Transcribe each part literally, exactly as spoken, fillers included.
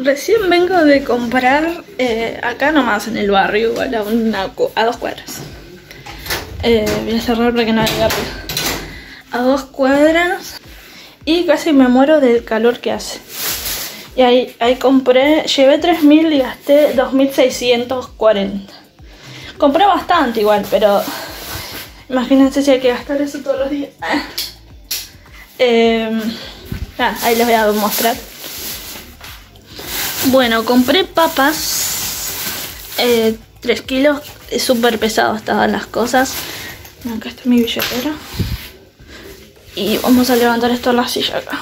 Recién vengo de comprar eh, acá nomás en el barrio, igual a, una, a dos cuadras. Eh, voy a cerrar para que no haya ruido. A dos cuadras y casi me muero del calor que hace. Y ahí, ahí compré, llevé tres mil y gasté dos mil seiscientos cuarenta. Compré bastante igual, pero imagínense si hay que gastar eso todos los días. Eh, ah, ahí les voy a mostrar. Bueno, compré papas, eh, tres kilos, súper pesado estaban las cosas. Acá está mi billetera. Y vamos a levantar esto a la silla acá.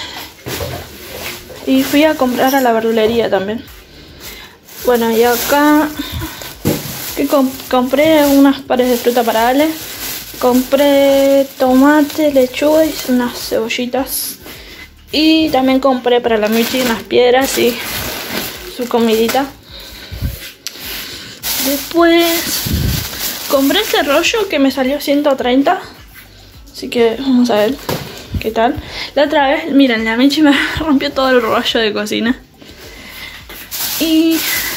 Y fui a comprar a la verdulería también. Bueno, y acá que comp compré unas pares de fruta para Ale. Compré tomate, lechuga y unas cebollitas. Y también compré para la Michi unas piedras y su comidita. Después compré este rollo que me salió ciento treinta. Así que vamos a ver qué tal. La otra vez, miren, la Michi me rompió todo el rollo de cocina. Y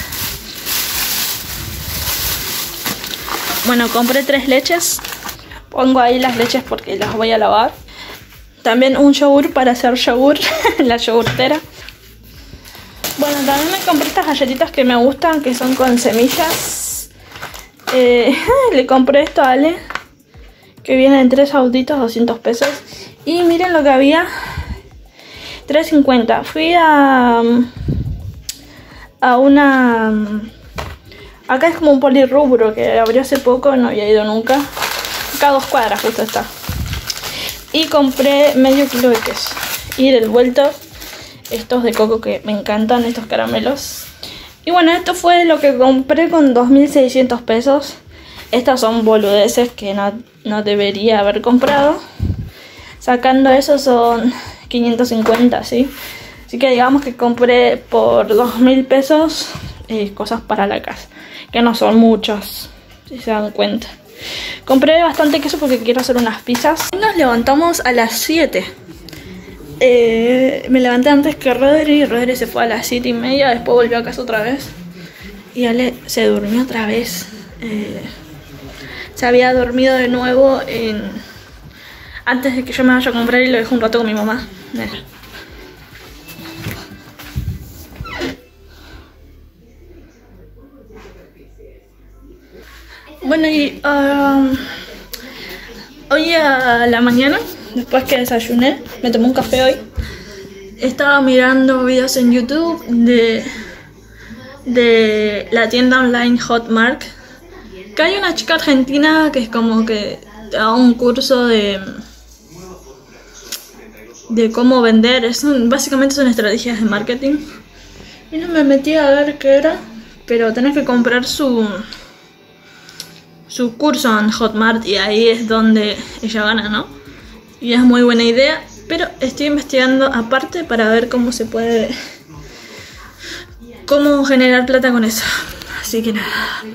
bueno, compré tres leches. Pongo ahí las leches porque las voy a lavar. También un yogur para hacer yogur, la yogurtera. Bueno, también me compré estas galletitas que me gustan, que son con semillas. Eh, le compré esto a Ale, que viene en tres autitos, doscientos pesos. Y miren lo que había, tres cincuenta. Fui a, a una... Acá es como un polirrubro que abrió hace poco, no había ido nunca. Acá a dos cuadras justo está. Y compré medio kilo de queso. Y del vuelto, estos de coco que me encantan, estos caramelos. Y bueno, esto fue lo que compré con dos mil seiscientos pesos. Estas son boludeces que no, no debería haber comprado. Sacando eso son quinientos cincuenta, ¿sí? Así que digamos que compré por dos mil pesos eh, cosas para la casa. Que no son muchas, si se dan cuenta. Compré bastante queso porque quiero hacer unas pizzas. Nos levantamos a las siete. Eh, me levanté antes que Rodri. Rodri se fue a las siete y media. Después volvió a casa otra vez. Y Ale se durmió otra vez. Eh, se había dormido de nuevo en... antes de que yo me vaya a comprar y lo dejé un rato con mi mamá. Mira. Bueno, y uh, hoy a la mañana, después que desayuné, me tomé un café hoy. Estaba mirando videos en YouTube de, de la tienda online Hotmart. Que hay una chica argentina que es como que da un curso de, de cómo vender. Es un, básicamente son estrategias de marketing. Y no me metí a ver qué era, pero tenés que comprar su... su curso en Hotmart y ahí es donde ella gana, ¿no? Y es muy buena idea, pero estoy investigando aparte para ver cómo se puede... cómo generar plata con eso. Así que nada.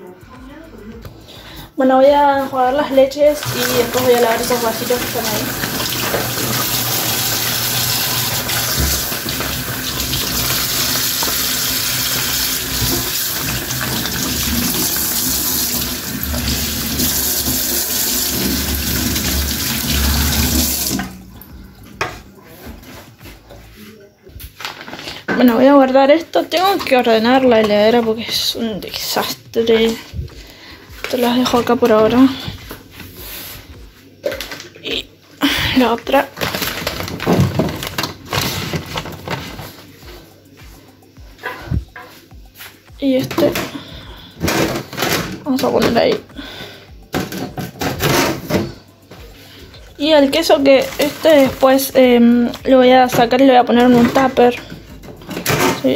Bueno, voy a enjuagar las leches y después voy a lavar esos vasitos que están ahí. Bueno, voy a guardar esto. Tengo que ordenar la heladera porque es un desastre. Te las dejo acá por ahora. Y la otra. Y este. Vamos a poner ahí. Y el queso que este después eh, lo voy a sacar y lo voy a poner en un tupper. Sí.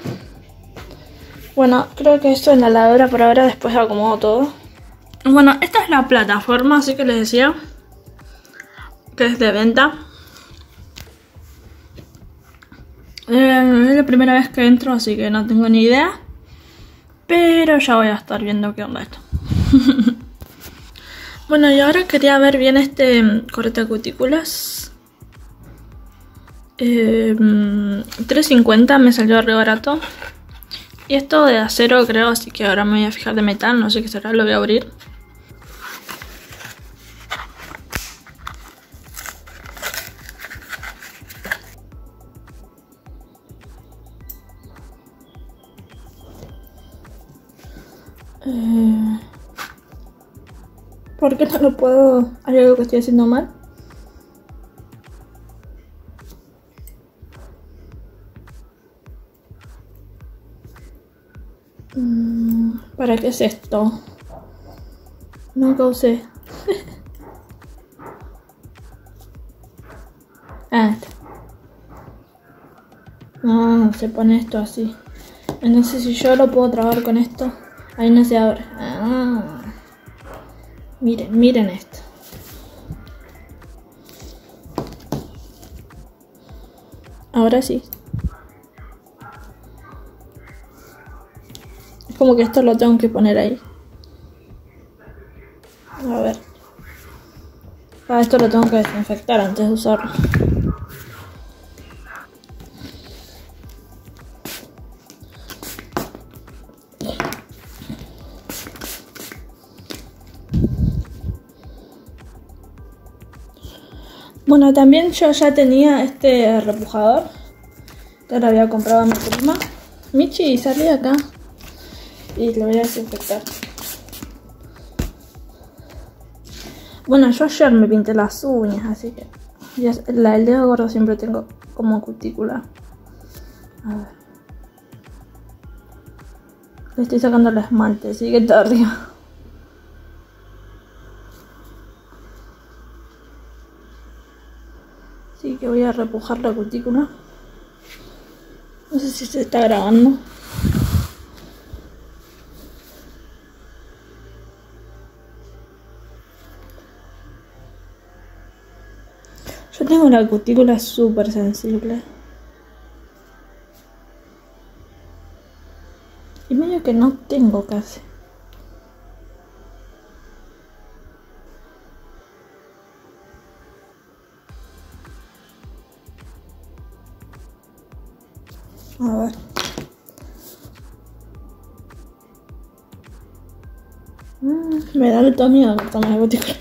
Bueno, creo que esto en la lavadora por ahora, después acomodo todo. Bueno, esta es la plataforma, así que les decía que es de venta. Eh, es la primera vez que entro, así que no tengo ni idea. Pero ya voy a estar viendo qué onda esto. Bueno, y ahora quería ver bien este corte de cutículas. Eh, tres cincuenta me salió re barato. Y esto de acero creo, así que ahora me voy a fijar de metal, no sé qué será, lo voy a abrir. Eh, ¿Por qué no lo puedo? ¿Hay algo que estoy haciendo mal? ¿Para qué es esto? Nunca usé. Ah, no, se pone esto así. No sé si yo lo puedo trabar con esto. Ahí no se abre. Ah. Miren, miren esto. Ahora sí. Es como que esto lo tengo que poner ahí. A ver. Ah, esto lo tengo que desinfectar antes de usarlo. Bueno, también yo ya tenía este repujador que lo había comprado a mi prima. Michi, salí acá y lo voy a desinfectar. Bueno, yo ayer me pinté las uñas, así que ya, la del dedo gordo siempre tengo como cutícula. A ver. Le estoy sacando el esmalte, así que está arriba. Así que voy a repujar la cutícula. No sé si se está grabando. Yo tengo la cutícula súper sensible. Y medio que no tengo casi. A ver. Mm, me da todo miedo cortarme la cutícula.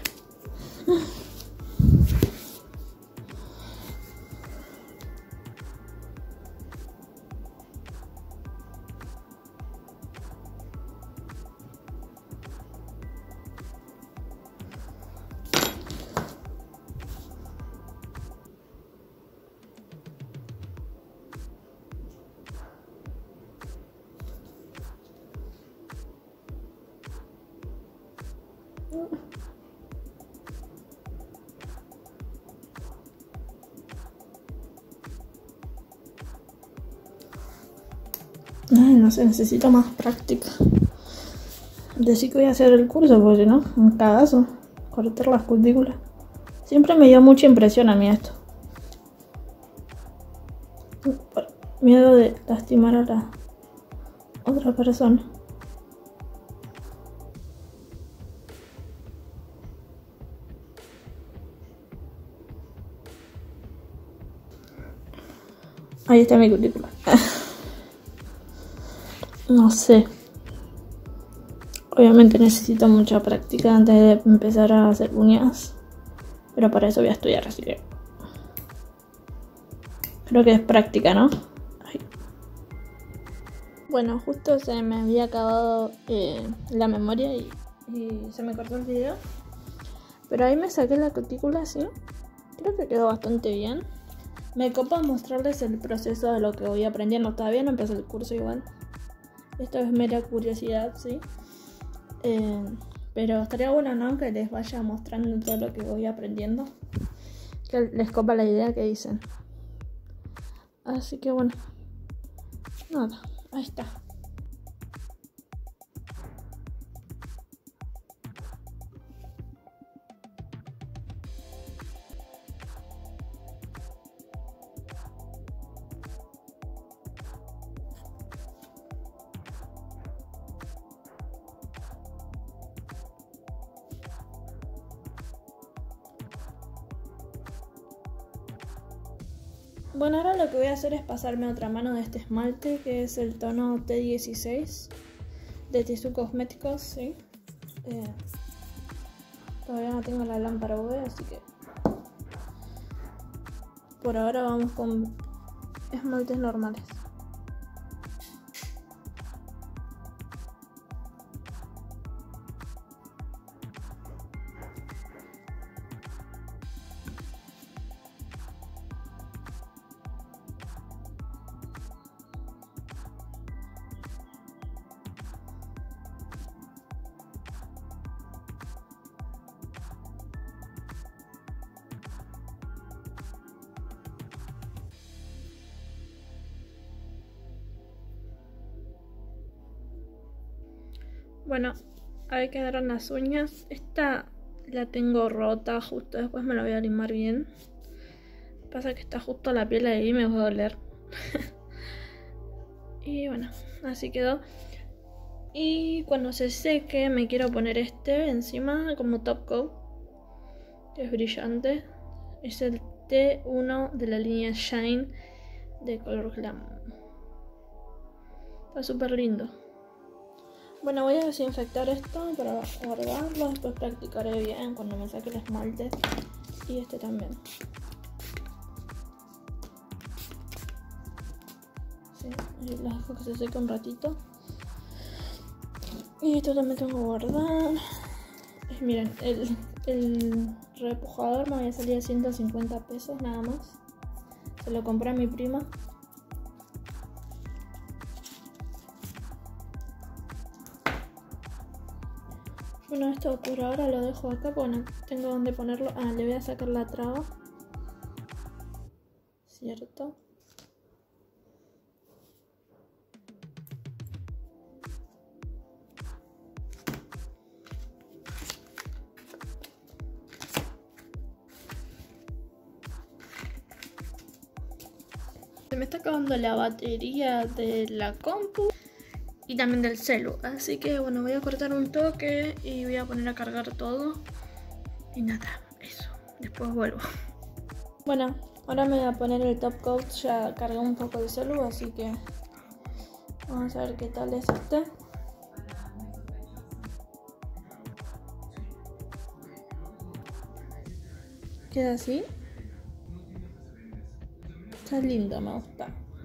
Ay, no sé, necesito más práctica. Decí que voy a hacer el curso, porque si no, un cagazo. Cortar las cutículas. Siempre me dio mucha impresión a mí esto. Por miedo de lastimar a la otra persona. Ahí está mi cutícula. No sé. Obviamente necesito mucha práctica antes de empezar a hacer uñas. Pero para eso voy a estudiar, así que... Creo que es práctica, ¿no? Ay. Bueno, justo se me había acabado eh, la memoria y, y se me cortó el video. Pero ahí me saqué la cutícula, sí. Creo que quedó bastante bien. Me copa mostrarles el proceso de lo que voy aprendiendo. Todavía no empecé el curso igual. Esto es mera curiosidad, sí. Eh, pero estaría bueno, ¿no? Que les vaya mostrando todo lo que voy aprendiendo. Que les copa la idea que dicen. Así que bueno. Nada, ahí está. Bueno, ahora lo que voy a hacer es pasarme otra mano de este esmalte, que es el tono T dieciséis de Tissue Cosméticos, ¿sí? Eh, todavía no tengo la lámpara U V, así que por ahora vamos con esmaltes normales. Bueno, ahí quedaron las uñas. Esta la tengo rota justo, después me la voy a limar bien. Pasa que está justo la piel ahí y me va a doler. Y bueno, así quedó. Y cuando se seque me quiero poner este encima como top coat, que es brillante. Es el T uno de la línea Shine de color Glam. Está súper lindo. Bueno, voy a desinfectar esto para guardarlo, después practicaré bien cuando me saque el esmalte y este también. Sí, y lo dejo que se seque un ratito. Y esto también tengo que guardar. Eh, miren, el, el repujador me había salido ciento cincuenta pesos nada más. Se lo compré a mi prima. Bueno, esto por ahora lo dejo acá porque no tengo donde ponerlo. Ah, le voy a sacar la traba. ¿Cierto? Se me está acabando la batería de la compu y también del celu, así que bueno, voy a cortar un toque y voy a poner a cargar todo. Y nada, eso, después vuelvo. Bueno, ahora me voy a poner el top coat, ya cargué un poco el celu, así que vamos a ver qué tal es este. Queda así. Está lindo, me gusta.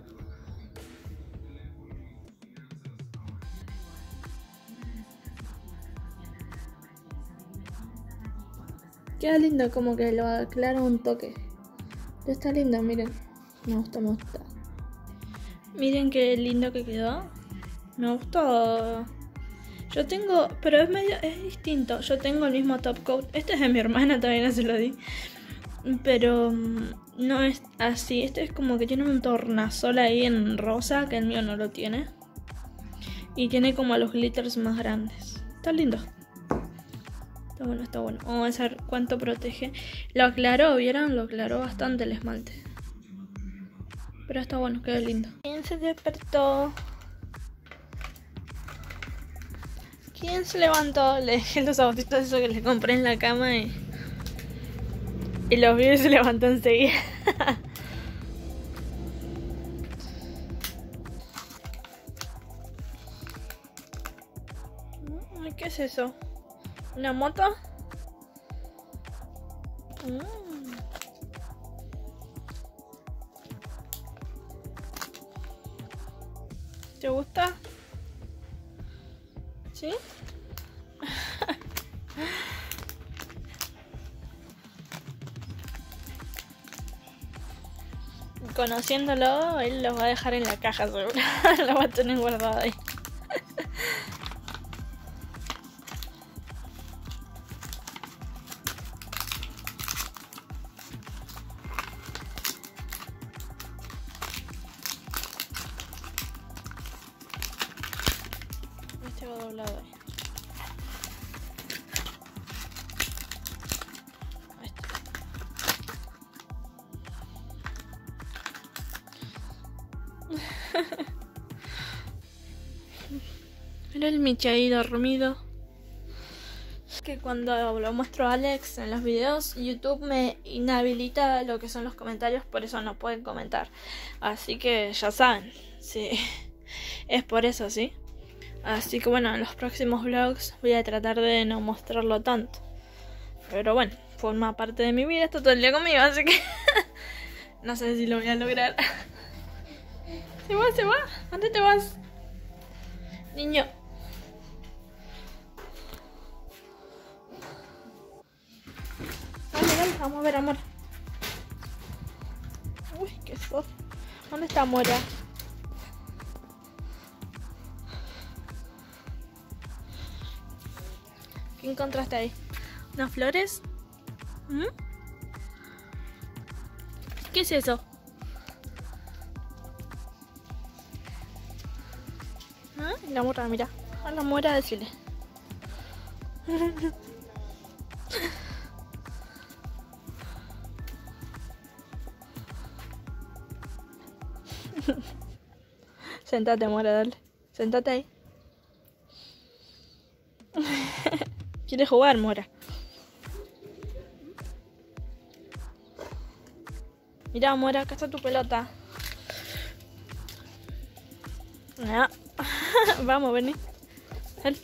Queda lindo, como que lo aclara un toque. Está lindo, miren. Me gusta, me gusta. Miren qué lindo que quedó. Me gustó. Yo tengo, pero es medio, es distinto. Yo tengo el mismo top coat. Este es de mi hermana, todavía no se lo di. Pero no es así. Este es como que tiene un tornasol ahí en rosa, que el mío no lo tiene. Y tiene como los glitters más grandes. Está lindo. Está bueno, está bueno. Vamos a ver cuánto protege. Lo aclaró, ¿vieron? Lo aclaró bastante el esmalte. Pero está bueno, quedó lindo. ¿Quién se despertó? ¿Quién se levantó? Le dejé los zapatitos esos que le compré en la cama y... Y los vi y se levantó enseguida. ¿Qué es eso? ¿Una moto? Mm. ¿Te gusta? ¿Sí? Conociéndolo, él lo va a dejar en la caja seguro. Lo va a tener guardado ahí. Este va doblado ahí. Mira el Michi ahí dormido. que cuando lo muestro a Alex en los videos, YouTube me inhabilita lo que son los comentarios, por eso no pueden comentar. Así que ya saben, sí, es por eso, ¿sí? Así que bueno, en los próximos vlogs voy a tratar de no mostrarlo tanto. Pero bueno, forma parte de mi vida, está todo el día conmigo, así que no sé si lo voy a lograr. Se va, se va, ¿dónde te vas? Niño. Dale, dale, vamos a ver, amor. Uy, qué sos. ¿Dónde está Mora? ¿Qué encontraste ahí? ¿Unas flores? ¿Mm? ¿Qué es eso? ¿Ah? La Mora, mira. A la Mora, decirle. Sentate, Mora, dale. Sentate ahí. ¿Quieres jugar, Mora? Mira, Mora, acá está tu pelota. Ah. Vamos, vení. Dale.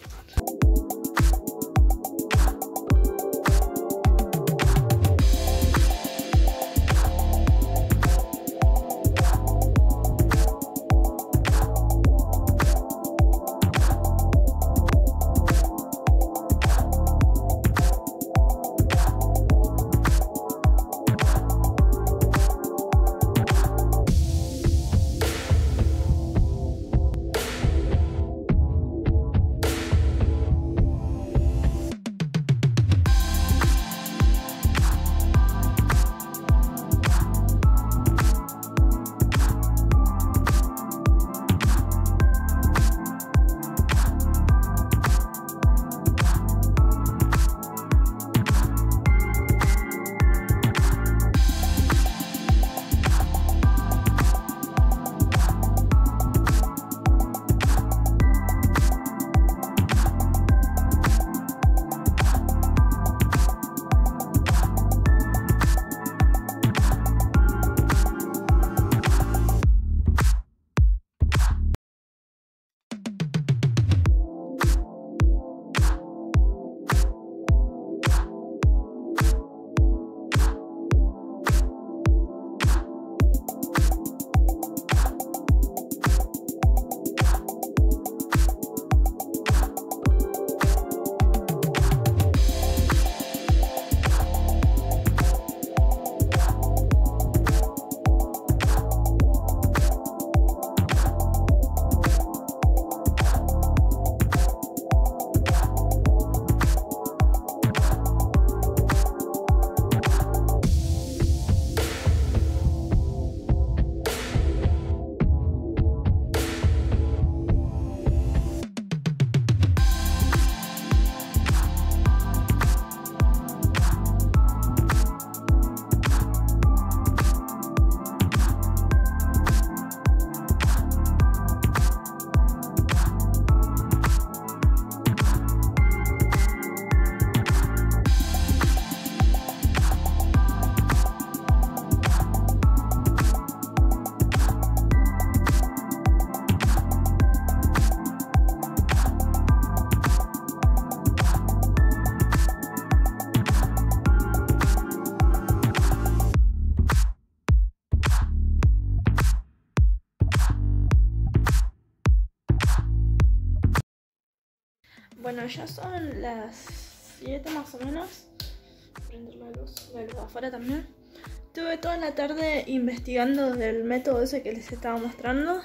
Bueno, ya son las siete más o menos. Prender la luz, la luz de afuera también. Estuve toda la tarde investigando del método ese que les estaba mostrando,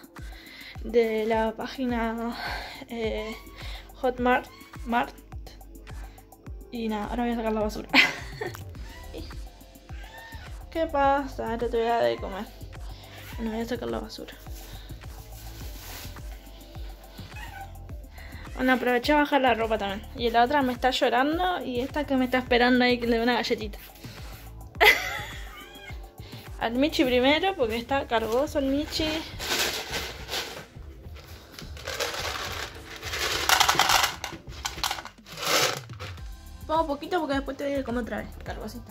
de la página eh, Hotmart. Mart. Y nada, ahora voy a sacar la basura. ¿Qué pasa? Ahora te voy a dar de comer. Bueno, voy a sacar la basura. Bueno, aproveché a bajar la ropa también. Y la otra me está llorando y esta que me está esperando ahí que le dé una galletita. Al Michi primero porque está cargoso el Michi. como poquito porque después te voy a comer otra vez. Carbocita.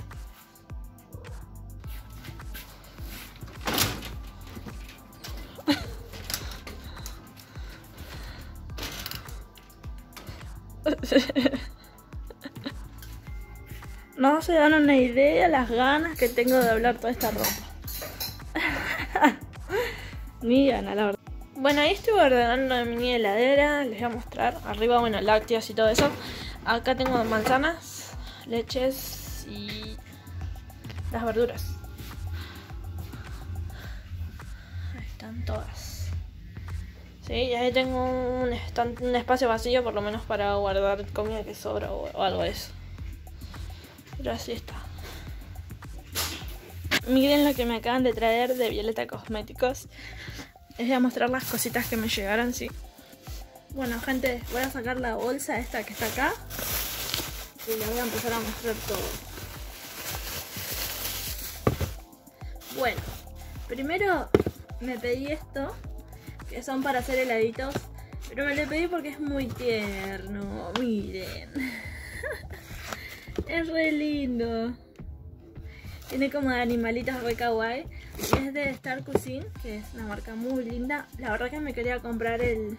No se dan una idea las ganas que tengo de hablar toda esta ropa. Ni gana, la verdad. Bueno, ahí estoy ordenando mi mini heladera. Les voy a mostrar. Arriba, bueno, lácteos y todo eso. Acá tengo manzanas, leches y las verduras. Ahí están todas. Sí, y ahí tengo un, un espacio vacío por lo menos para guardar comida que sobra o, o algo de eso. Pero así está. Miren lo que me acaban de traer de Violeta Cosméticos. Les voy a mostrar las cositas que me llegaron, sí. Bueno, gente, voy a sacar la bolsa esta que está acá. Y les voy a empezar a mostrar todo. Bueno, primero me pedí esto, que son para hacer heladitos. Pero me lo pedí porque es muy tierno, miren. Es re lindo. Tiene como animalitos re kawaii. Es de Star Cuisine, que es una marca muy linda. La verdad que me quería comprar el...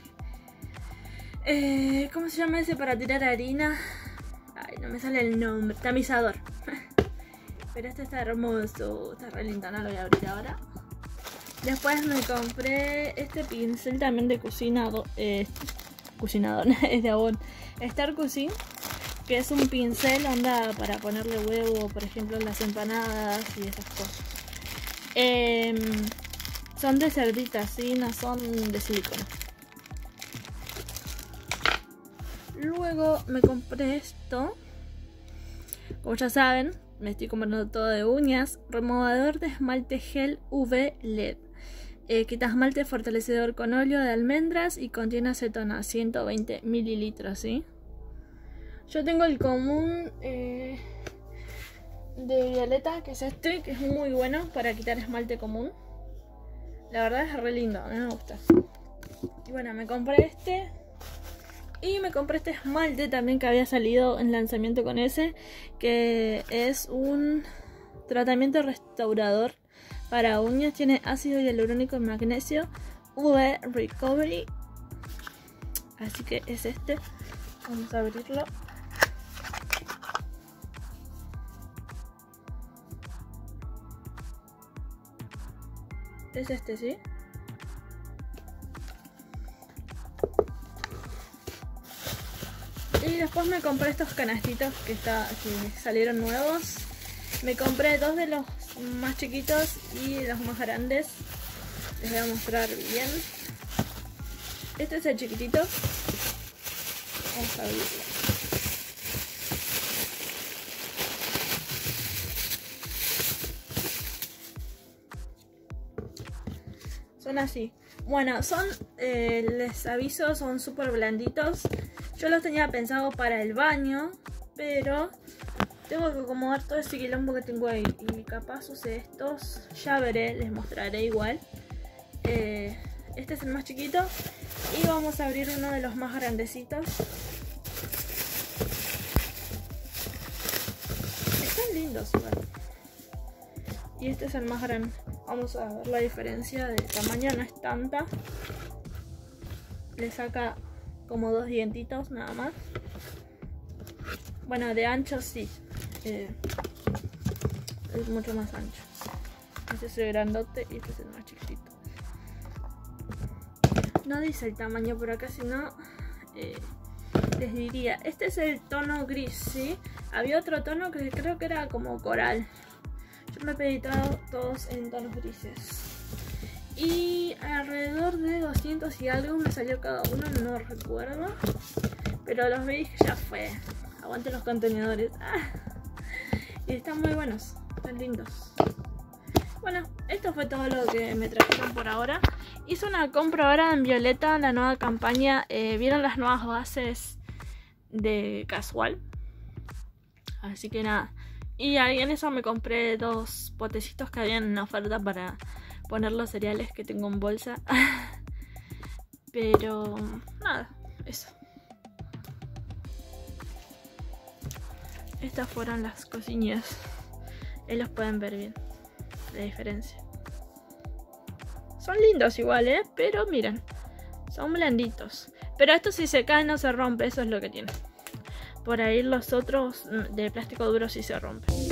Eh, ¿Cómo se llama ese para tirar harina? Ay, no me sale el nombre. Tamizador. Pero este está hermoso. Está re lindo, no lo voy a abrir ahora. Después me compré este pincel también de cocina. Eh, cocinador, es de Avon. Star Cuisine. Que es un pincel, onda para ponerle huevo, por ejemplo, en las empanadas y esas cosas. Eh, son de cerditas, ¿sí? No son de silicona. Luego me compré esto. Como ya saben, me estoy comprando todo de uñas. Removador de esmalte gel U V L E D. Eh, quita esmalte fortalecedor con óleo de almendras y contiene acetona, ciento veinte mililitros, ¿sí? Yo tengo el común eh, de Violeta, que es este, que es muy bueno para quitar esmalte común. La verdad es re lindo, a mí me gusta. Y bueno, me compré este. Y me compré este esmalte también que había salido en lanzamiento con ese, que es un tratamiento restaurador para uñas. Tiene ácido hialurónico y magnesio, U V Recovery. Así que es este. Vamos a abrirlo. Es este, ¿sí? Y después me compré estos canastitos que, está, que salieron nuevos. Me compré dos de los más chiquitos y los más grandes. Les voy a mostrar bien. Este es el chiquitito. Vamos a abrirlo. Son así. Bueno, son, eh, les aviso, son súper blanditos. Yo los tenía pensado para el baño, pero tengo que acomodar todo ese quilombo que tengo ahí. Y capaz use estos, ya veré, les mostraré igual. Eh, este es el más chiquito. Y vamos a abrir uno de los más grandecitos. Están lindos igual. Y este es el más grande. Vamos a ver la diferencia de tamaño, no es tanta. Le saca como dos dientitos nada más. Bueno, de ancho sí. Eh, es mucho más ancho. Este es el grandote y este es el más chiquitito. No dice el tamaño por acá, sino eh, les diría. Este es el tono gris, ¿sí? Había otro tono que creo que era como coral. Yo me he pedido todos en tonos grises. Y alrededor de doscientos y algo me salió cada uno, no recuerdo. Pero los veis que ya fue. Aguante los contenedores. ¡Ah! Y están muy buenos, están lindos. Bueno, esto fue todo lo que me trajeron por ahora. Hice una compra ahora en Violeta, la nueva campaña. Eh, Vieron las nuevas bases de casual. Así que nada. Y ahí en eso me compré dos potecitos que habían en oferta para poner los cereales que tengo en bolsa. Pero nada, eso. Estas fueron las cosillas. Ellos pueden ver bien la diferencia. Son lindos igual, ¿eh? Pero miren, son blanditos. Pero estos si se caen no se rompe, eso es lo que tiene. Por ahí los otros de plástico duro sí se rompen.